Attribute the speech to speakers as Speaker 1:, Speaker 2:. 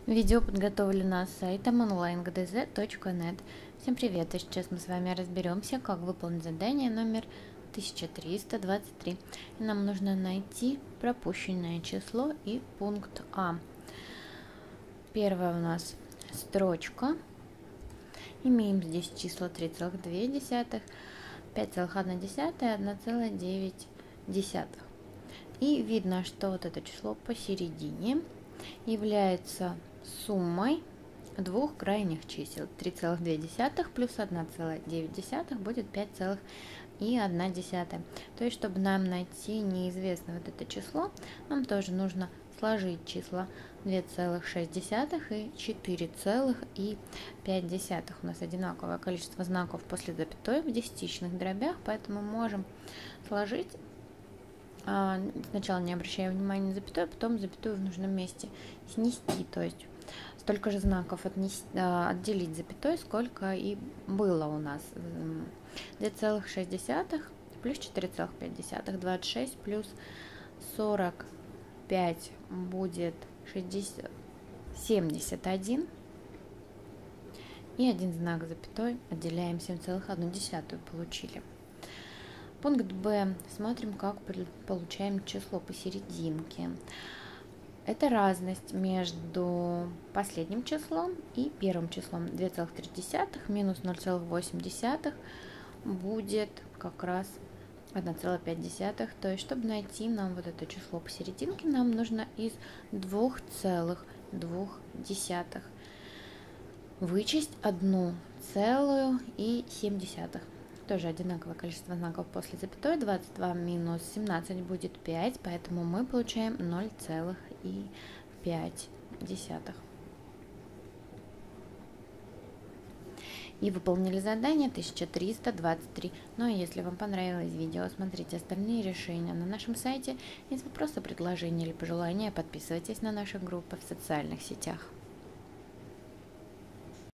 Speaker 1: Видео подготовлено сайтом onlinegdz.net. Всем привет! И сейчас мы с вами разберемся, как выполнить задание номер 1323. И нам нужно найти пропущенное число и пункт А. Первая у нас строчка. Имеем здесь числа 3,2, 5,1, 1,9. И видно, что вот это число посередине является суммой двух крайних чисел. 3,2 плюс 1,9 будет 5,1. То есть, чтобы нам найти неизвестное вот это число, нам тоже нужно сложить числа 2,6 и 4,5. У нас одинаковое количество знаков после запятой в десятичных дробях, поэтому мы можем сложить. Сначала не обращая внимания на запятую, потом запятую в нужном месте снести, то есть столько же знаков отделить запятой, сколько и было у нас. 2,6 плюс 4,5, 26 плюс 45 будет 71, и один знак запятой отделяем, 7,1 получили. Пункт Б. Смотрим, как получаем число посерединке. Это разность между последним числом и первым числом. 2,3 минус 0,8 будет как раз 1,5. То есть, чтобы найти нам вот это число посерединке, нам нужно из 2,2 вычесть 1,7. Тоже одинаковое количество знаков после запятой. 22 минус 17 будет 5, поэтому мы получаем 0,5. И выполнили задание 1323. Ну и если вам понравилось видео, смотрите остальные решения на нашем сайте. Есть вопросы, предложения или пожелания, подписывайтесь на наши группы в социальных сетях.